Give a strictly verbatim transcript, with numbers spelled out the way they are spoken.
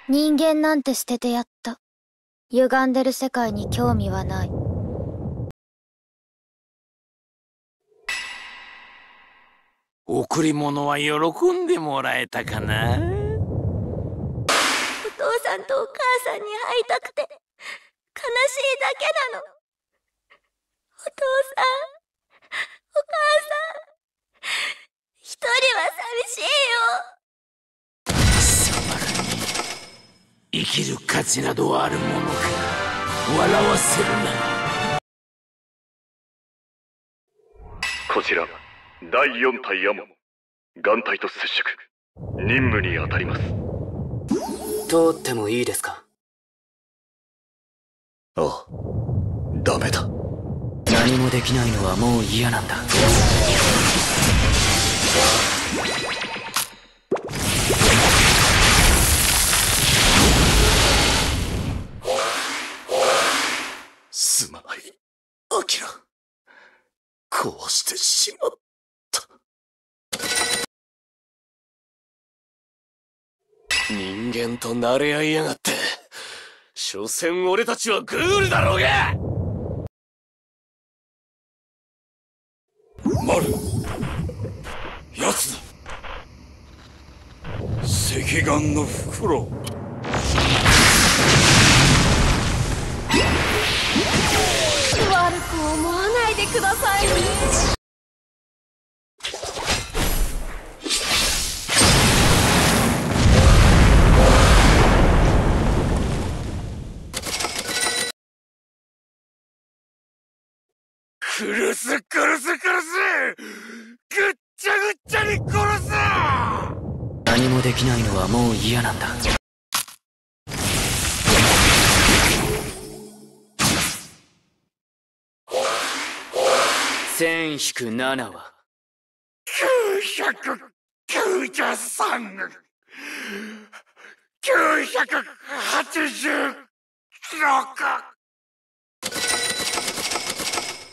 人間なんて捨ててやった。歪んでる世界に興味はない。 贈り物は喜んでもらえたかな。お父さんとお母さんに会いたくて悲しいだけなの。お父さん、お母さん、一人は寂しいよ。 そばに生きる価値などあるものか。笑わせるな。 こちらだいよん隊ヤモン、眼帯と接触、任務に当たります。 通ってもいいですか？ ああ、ダメだ。 何もできないのはもう嫌なんだ。 すまない、アキラ。こうしてしまった。人間と慣れ合いやがって。所詮俺たちはグールだろうが。マル、やつだ。赤眼の袋。 悪く思わないでくださいね。 殺す殺す殺す、ぐっちゃぐっちゃに殺す。 何もできないのはもう嫌なんだ。せん引くななはきゅうひゃくきゅうじゅうさん、きゅうひゃくはちじゅうろく。